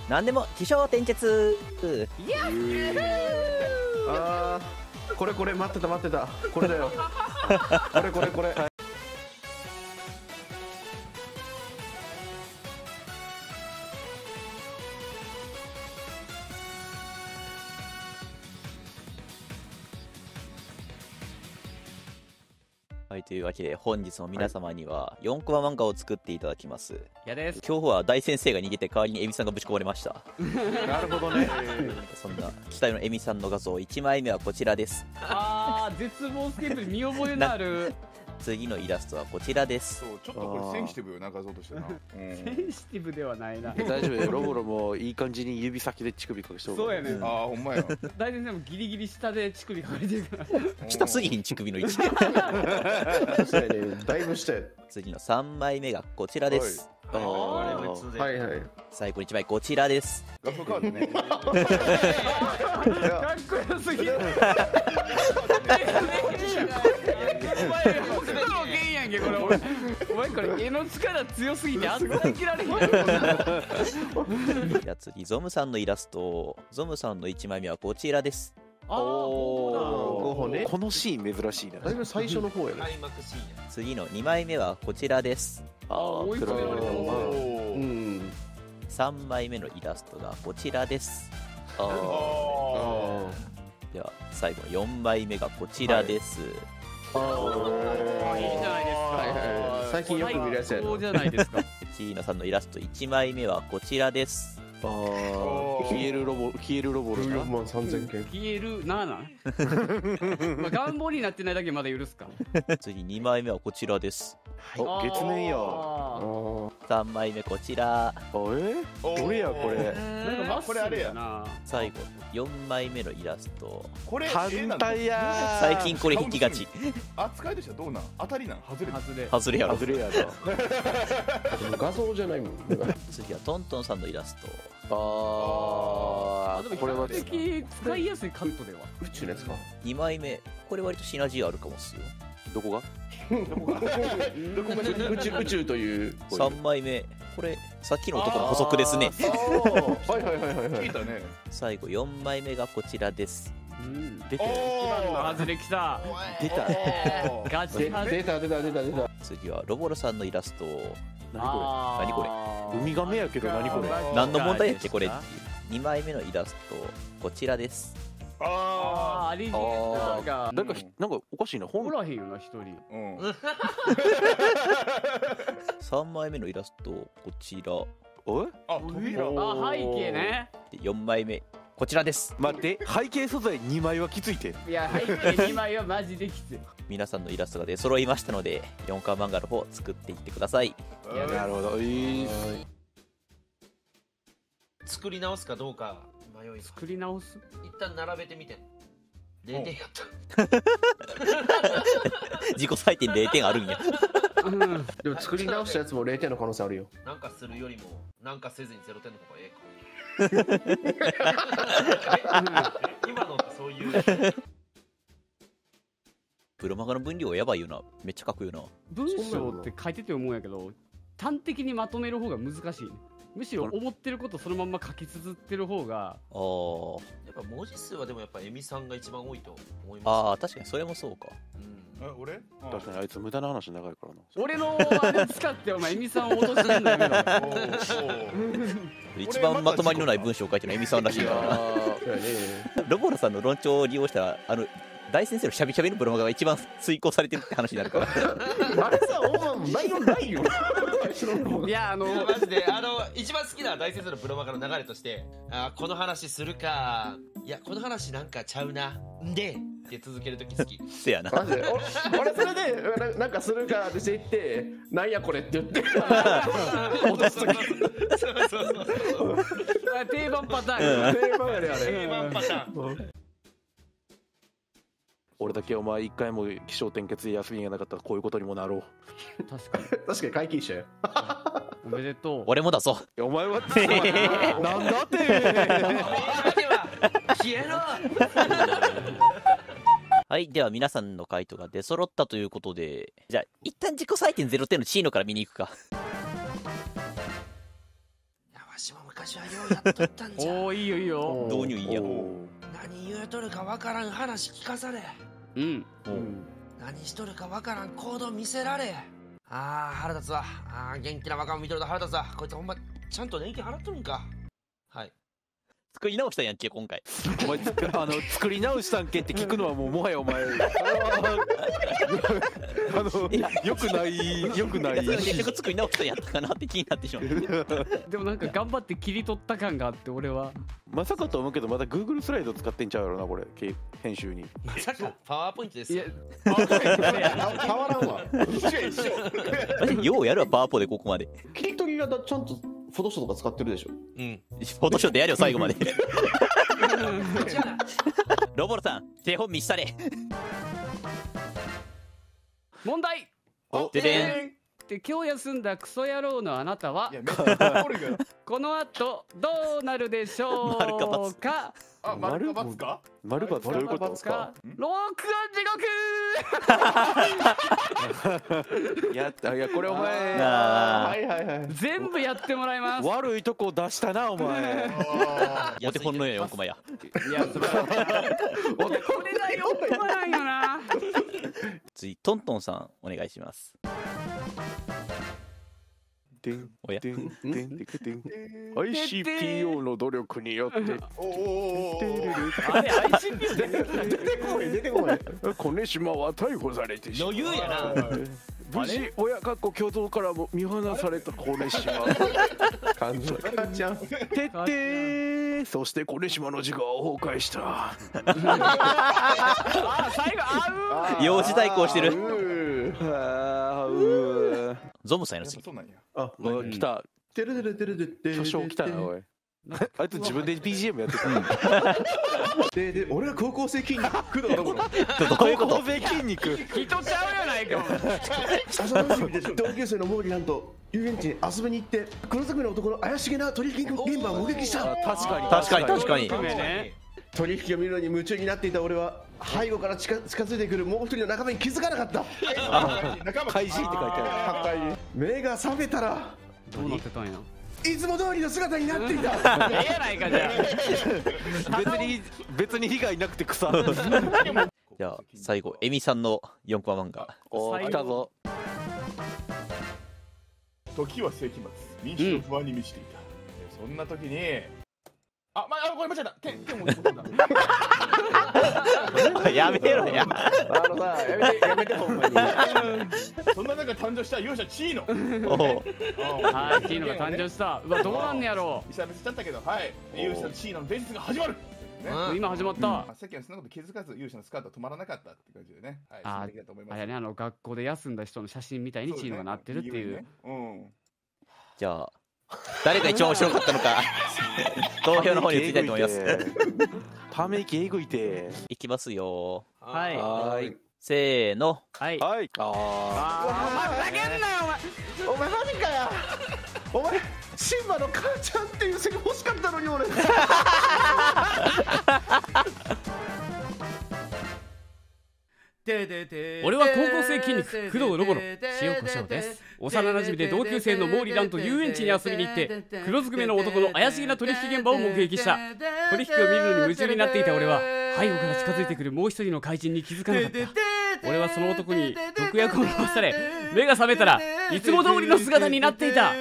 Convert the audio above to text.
なんでも気象転結。 いやあー、これ待ってたこれだよこれはい、というわけで本日も皆様には4コマ漫画を作っていただきます。 嫌です。 今日は大先生が逃げて代わりにエミさんがぶち込まれました。 なるほどね。 そんな期待のエミさんの画像1枚目はこちらです。 あー、絶望スケープに見覚えのある。 次のイラストはこちらです。 そう、ちょっとこれセンシティブよな、画像としてな。 センシティブではないな。 大丈夫よ、ロボロもいい感じに指先で乳首隠しておく。 そうやね。 ああ、ほんまや。 大先生もギリギリ下で乳首隠れてるから。 下すぎひん乳首の位置。 そうやね、だいぶ下や。 次の3枚目がこちらです。 はいはい。 最後の1枚こちらです。 画像変わってね。 かっこよすぎる。お前これ絵の力強すぎてあんな切られへん。 じゃあ次ゾムさんのイラスト。ゾムさんの1枚目はこちらです。 5本ね。 このシーン珍しいな。 だいぶ最初の方やね。 次の2枚目はこちらです。 追い詰められた。 3枚目のイラストがこちらです。では最後の4枚目がこちらです。 いいじゃないですか。 最近よく見るやつやな。 そうじゃないですか。 チーノさんのイラスト1枚目はこちらです。 消えるロボ 14万3000件。 消えるなあな。まあ願望になってないだけまだ許すか。 次2枚目はこちらです。 お、月面や。 3枚目こちら。 どれやこれ。 なんかこれあれやな。 最後4枚目のイラスト。 これ反対や。 最近これ引きがち。 扱いとしてはどうなん？当たりなん？外れ？ 外れやろ。 外れやな。 画像じゃないもん。 次はトントンさんのイラスト。 でもこれは比較的使いやすいカットでは。 宇宙のやつか。 2枚目これ割とシナジーあるかもっすよ。 どこが？ 宇宙という。 3枚目これさっきの男の補足ですね。 はい聞いたね。 最後4枚目がこちらです。 出てる。 今の外れきた。 出た。 ガチ出た。 次はロボロさんのイラスト。 何これ。ウミガメやけど何これ。 何の問題やってこれ。2枚目のイラストこちらです。 アリゲーターがなんかおかしいな。 おらへんよな一人。 3枚目のイラストこちら。 扉。 背景ね。 で4枚目こちらです。 待って、背景素材2枚はきついて。 いや背景2枚はマジできつい。 皆さんのイラストが出揃いましたので4巻漫画の方作っていってください。 なるほど。 作り直すかどうか迷い。 作り直す。 一旦並べてみて。0点やった。 自己採点0点あるんや。 でも作り直したやつも0点の可能性あるよ。 なんかするよりもなんかせずに0点の方がええか。今のってそういう。 プロマガの分量やばいよな。めっちゃ書くよな。 文章って書いてて思うんやけど端的にまとめる方が難しいね。むしろ思ってることそのまんま書き綴ってる方が。 やっぱ文字数はでもやっぱエミさんが一番多いと思います。 確かにそれもそうか。 俺？ 確かにあいつ無駄な話長いからな。 俺のあれ使ってお前エミさんを落としてんのやめろ。 一番まとまりのない文章を書いてるのはエミさんらしいからな。ロボロさんの論調を利用したら大先生のシャビシャビのブロマガが一番遂行されてるって話になるから。 あれさ、内容ないよ。 いやマジで一番好きな大先生のブロマガの流れとして、この話するか、いやこの話なんかちゃうなんでって続けるとき好き。 せやな。 マジで俺それでなんかするかって言ってなんやこれって言って落とすとき。 定番パターン。 定番やねあれ。 定番パターン。 俺だけお前一回も気象転結で休みがなかったらこういうことにもなろう。 確かに皆勤者よ。 おめでとう。 俺もだぞ。 お前はなんだって消えろ。 はい、では皆さんの回答が出揃ったということで、じゃあ一旦自己採点0点のチーノから見に行くか。 いやわしも昔昔はようやっとったんじゃ。 おお、いいよいいよ。 導入いいやん。 何言うとるかわからん話聞かされ。 うん。 何しとるかわからん行動見せられ。ああ、腹立つわ。ああ、元気な若者見とると腹立つわ。こいつほんま、ちゃんと年金払っとるんか。はい。 作り直したんやんけ、今回。 お前作り直したんけって聞くのはもはやお前よくない結局作り直したんやったかなって気になってしまう。 でもなんか頑張って切り取った感があって、俺は。 まさかと思うけどまだ Google スライド使ってんちゃうやろなこれ編集に。 まさかパワーポイントですいやよ。 変わらんわ。 ようやるわ、パワーポでここまで。 切り取りがちゃんとフォトショーとか使ってるでしょ。 うん。 フォトショーでやるよ、最後まで。 違うな。 ロボロさん、手本見したれ。 問題ででん。 で、今日休んだクソ野郎のあなたはいやめっちゃ怒るけど。 この後どうなるでしょ丸か× うか。 あ、丸か×か。 丸×どういうことですか。 ロックいやこれお前あはいはいはい。 全部やってもらいます。 悪いとこ出したなお前。 お手本のよ、4コマや。 いや、それはこれが4コマなんよな。 次、トントンさん、お願いします。 でんおやでんでんでんでん ICPO の努力によっておお。 あれ ICP 出てこい出てこい。 金島は逮捕されてしまう。 余裕やな。 無事親かっこ共同からも見放された金島。 感じちゃん。 てってそして金島の自我を崩壊した。 あ、最後あう幼児対抗してる。ゾムさんやの次。 そうなんや。 あ、 来たてるてるてるてる。 巨匠来たなおい。あいつ自分で BGM やってた。 で俺は高校生筋肉工藤どころ。 どういうこと高校生筋肉。 人ちゃうやないか。 朝の休みで同級生のモーリーなんと遊園地に遊びに行って黒ずくめの男の怪しげな取引現場を目撃した。 確かに確かに確かに。 取引を見るのに夢中になっていた俺は背後から近づいてくるもう一人の仲間に気づかなかった。 怪人って書いてある。 目が覚めたらどうなってたんや。 いつも通りの姿になっていた。 ええやないかじゃ別に被害なくて草。 じゃあ、最後、エミさんの4コマ漫画。 おー来たぞ。 時は世紀末、民衆の不安に満ちていた。そんな時に、これ間違えた。剣を持ってた。 やめろや。 やめてほんまに。 そんな中誕生した勇者チーノ。 はい、チーノが誕生した。うわ、どうなんねやろ久々しちゃったけど、はい。勇者チーノの伝説が始まる。 う。今始まった。 さっきはそんなこと気づかず勇者のスカートは止まらなかったって感じでね。はい。 あ素敵だと思います。 あれね、学校で休んだ人の写真みたいにチーノがなってるっていう。 じゃあ、誰が一番面白かったのか、投票の方に移りたいと思います。 ため息えぐいて。 いきますよ。 はい。 はい。 せーの。 はい。 はい。 ふざけんなよお前マジかよ。お前シンバの母ちゃんっていうセリフ欲しかったのに俺。 俺は高校生筋肉工藤ロボロ塩コショウです。幼馴染で同級生のモーリランと遊園地に遊びに行って黒ずくめの男の怪しげな取引現場を目撃した。取引を見るのに夢中になっていた俺は背後から近づいてくるもう一人の怪人に気づかなかった。俺はその男に毒薬を飲まされ目が覚めたらいつも通りの姿になっていた。